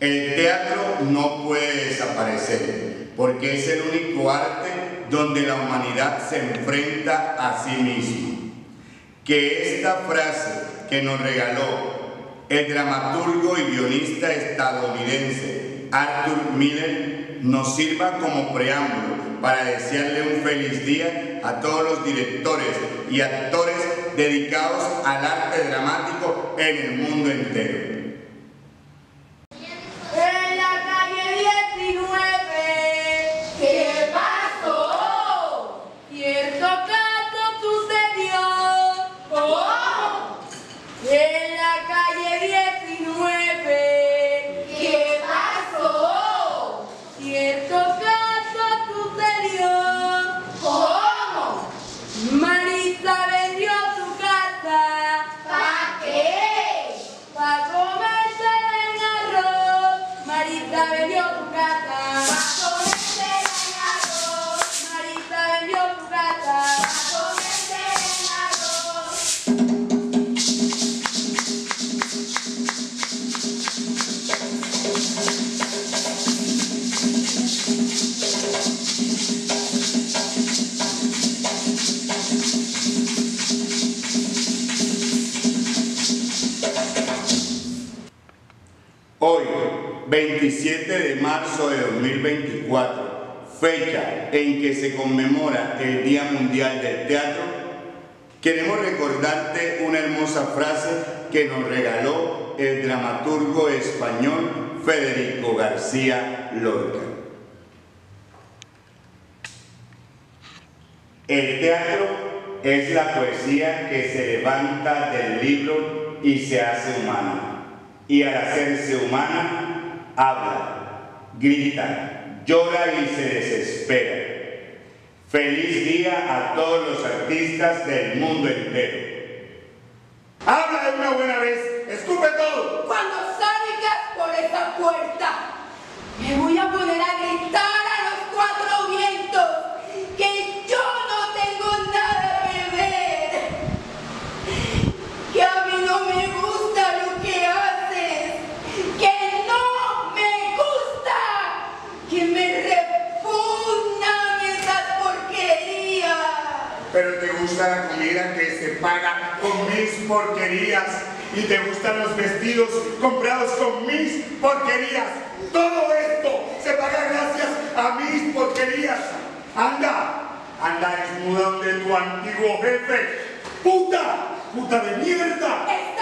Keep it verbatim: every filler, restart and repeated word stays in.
El teatro no puede desaparecer, porque es el único arte donde la humanidad se enfrenta a sí misma. Que esta frase que nos regaló el dramaturgo y guionista estadounidense Arthur Miller nos sirva como preámbulo para desearle un feliz día a todos los directores y actores dedicados al arte dramático en el mundo entero. En la calle diecinueve, ¿qué pasó? Cierto caso sucedió. ¿Cómo? En la calle diecinueve, ¿qué pasó? Cierto caso sucedió. ¿Cómo? Marisa vendió su casa. ¿Para qué? Para comerse en arroz. Marisa vendió su casa. Para comerse en arroz. Marisa vendió su casa. Para comerse en arroz. Hoy, veintisiete de marzo de dos mil veinticuatro, fecha en que se conmemora el Día Mundial del Teatro, queremos recordarte una hermosa frase que nos regaló el dramaturgo español Federico García Lorca. El teatro es la poesía que se levanta del libro y se hace humana. Y al hacerse humana, habla, grita, llora y se desespera. Feliz día a todos los artistas del mundo entero. ¡Habla de una buena vez! ¡Escupe todo! Cuando salgas por esa puerta, me voy a poner a gritar a los cuatro vientos que yo no tengo nada que ver, que a mí no me gusta lo que haces, que no me gusta, que me repugnan esas porquerías. Pero te gusta la comida que se paga con mis porquerías y te gustan los vestidos comprados con mis porquerías. Todo esto se paga gracias a mis porquerías. Anda, anda desnuda donde tu antiguo jefe. ¡Puta! ¡Puta de mierda!